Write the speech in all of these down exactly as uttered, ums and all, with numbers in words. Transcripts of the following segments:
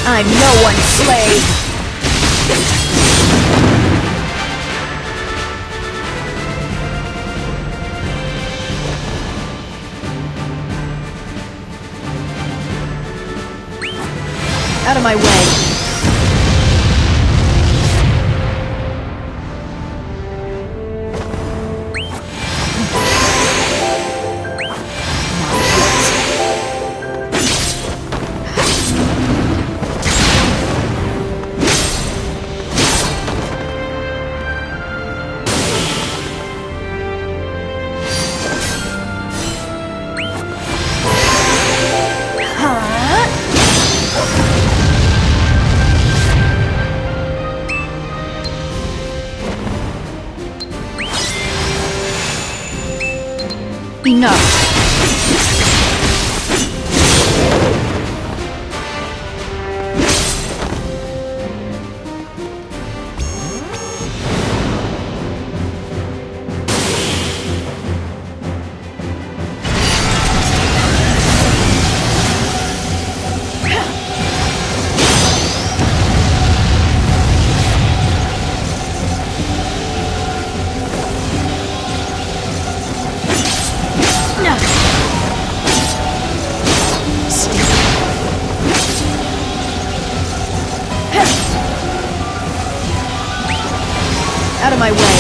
I'm no one's slave! Out of my way! Enough! Out of my way!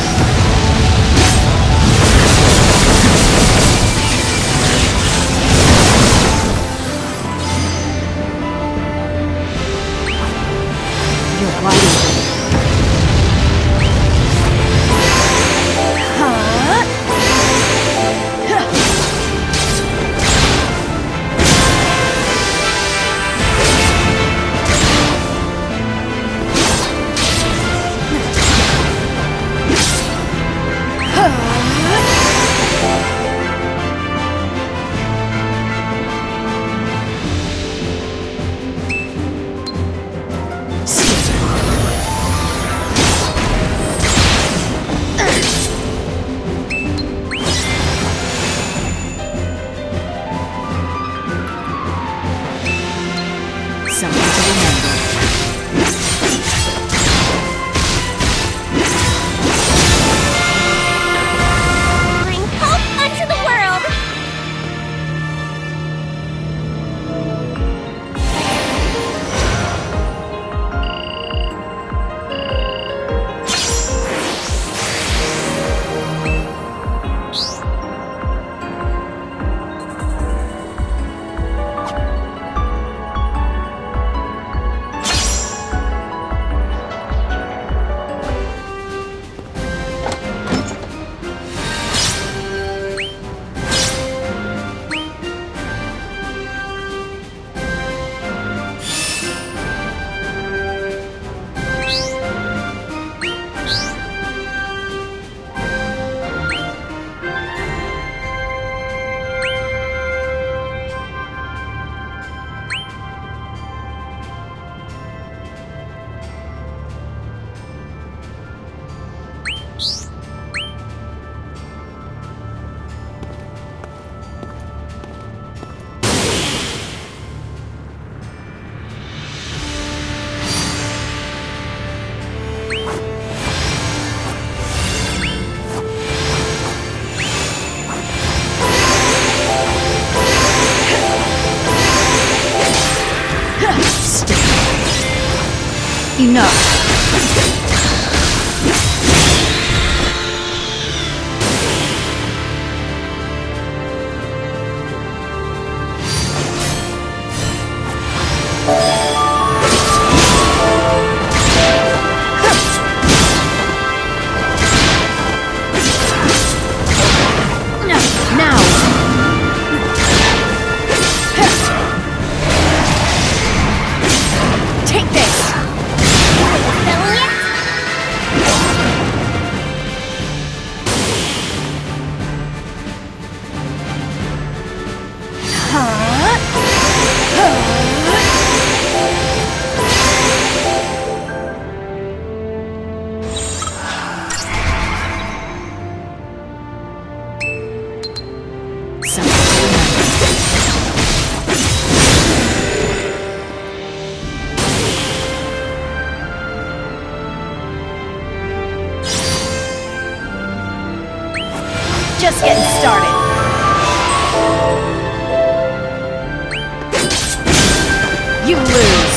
You're wide open. Something to remember. Bring hope unto the world! Enough! Settle yet? Just getting started. You lose.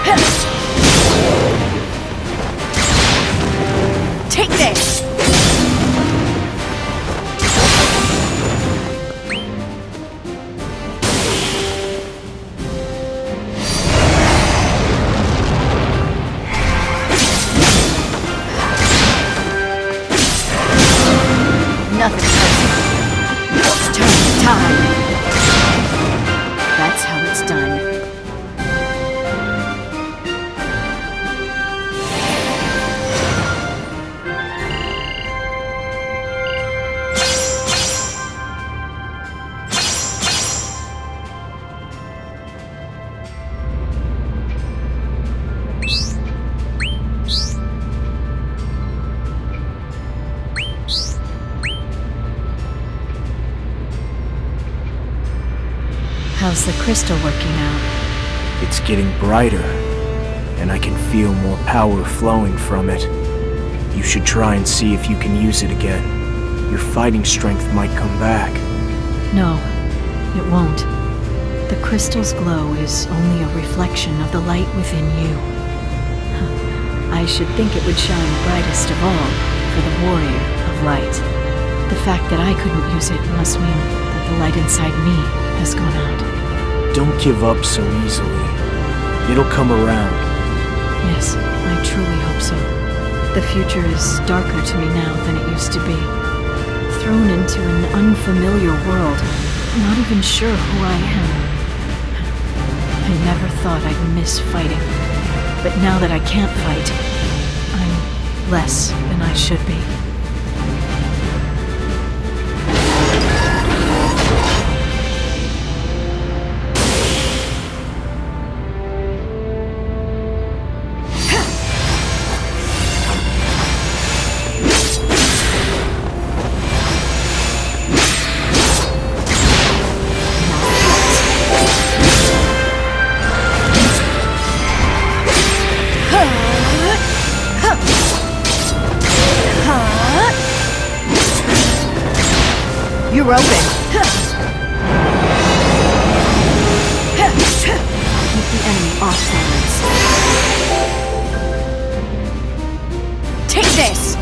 Take this. Nothing personal. It's turn time. That's how it's done. How's the crystal working out? It's getting brighter, and I can feel more power flowing from it. You should try and see if you can use it again. Your fighting strength might come back. No, it won't. The crystal's glow is only a reflection of the light within you. I should think it would shine brightest of all for the warrior of light. The fact that I couldn't use it must mean that the light inside me has gone out. Don't give up so easily. It'll come around. Yes, I truly hope so. The future is darker to me now than it used to be. Thrown into an unfamiliar world, not even sure who I am. I never thought I'd miss fighting. But now that I can't fight, I'm less than I should be. You're open. Keep the enemy off balance. Take this!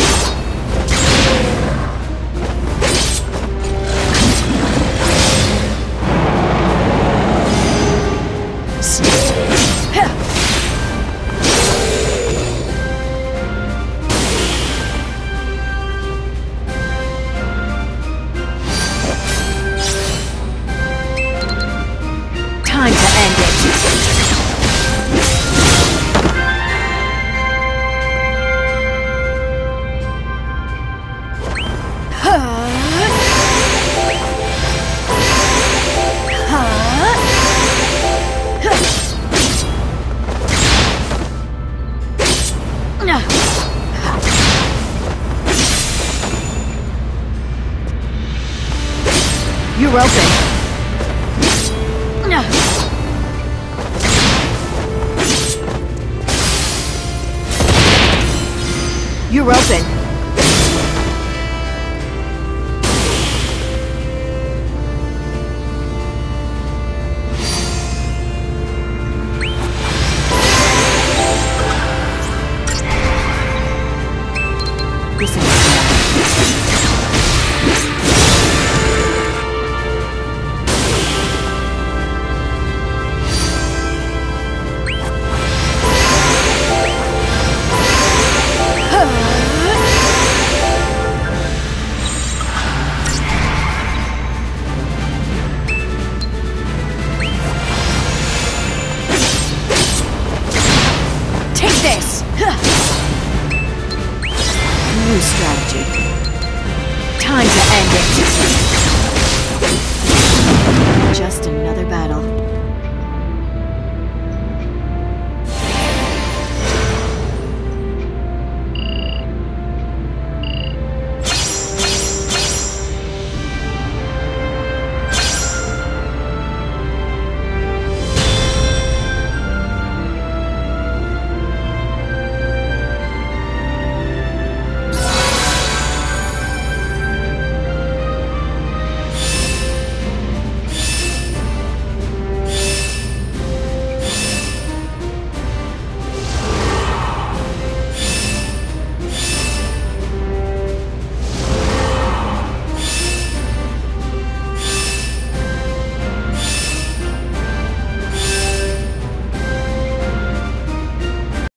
Time to end it. You're open. You're open. This is